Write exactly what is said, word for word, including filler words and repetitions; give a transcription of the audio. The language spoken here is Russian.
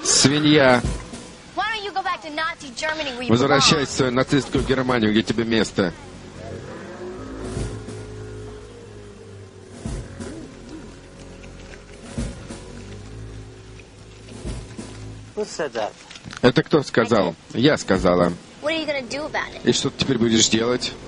Свинья, Why don't you go back to Nazi Germany where you belong? возвращайся в свою нацистскую Германию, где тебе место. Who said that? Это кто сказал? Я сказала. What are you gonna do about it? И что ты теперь будешь делать?